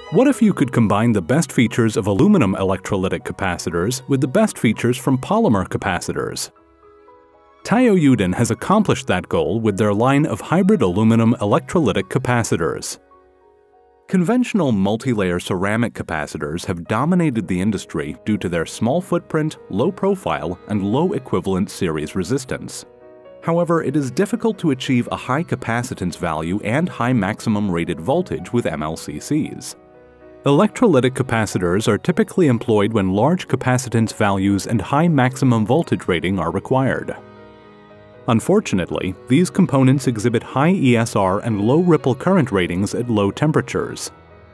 What if you could combine the best features of aluminum electrolytic capacitors with the best features from polymer capacitors? TAIYO YUDEN has accomplished that goal with their line of hybrid aluminum electrolytic capacitors. Conventional multi-layer ceramic capacitors have dominated the industry due to their small footprint, low profile, and low equivalent series resistance. However, it is difficult to achieve a high capacitance value and high maximum rated voltage with MLCCs. Electrolytic capacitors are typically employed when large capacitance values and high maximum voltage rating are required. Unfortunately, these components exhibit high ESR and low ripple current ratings at low temperatures.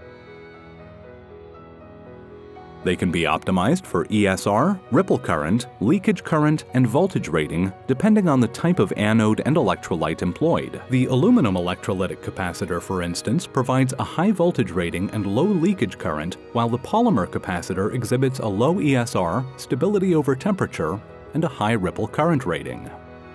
They can be optimized for ESR, ripple current, leakage current, and voltage rating depending on the type of anode and electrolyte employed. The aluminum electrolytic capacitor, for instance, provides a high voltage rating and low leakage current, while the polymer capacitor exhibits a low ESR, stability over temperature, and a high ripple current rating.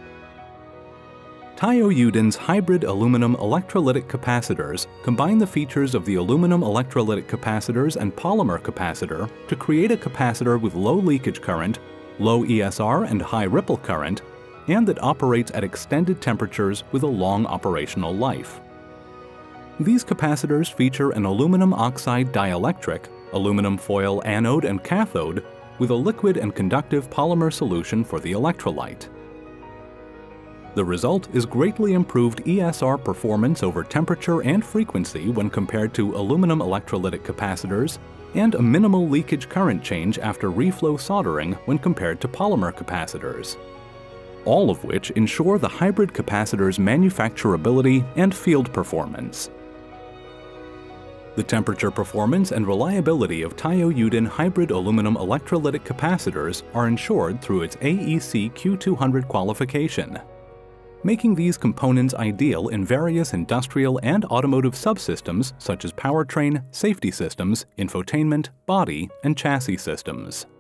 TAIYO YUDEN's hybrid aluminum electrolytic capacitors combine the features of the aluminum electrolytic capacitors and polymer capacitor to create a capacitor with low leakage current, low ESR and high ripple current, and that operates at extended temperatures with a long operational life. These capacitors feature an aluminum oxide dielectric, aluminum foil anode and cathode, with a liquid and conductive polymer solution for the electrolyte. The result is greatly improved ESR performance over temperature and frequency when compared to aluminum electrolytic capacitors, and a minimal leakage current change after reflow soldering when compared to polymer capacitors, all of which ensure the hybrid capacitor's manufacturability and field performance. The temperature performance and reliability of TAIYO YUDEN hybrid aluminum electrolytic capacitors are ensured through its AEC Q200 qualification, making these components ideal in various industrial and automotive subsystems such as powertrain, safety systems, infotainment, body, and chassis systems.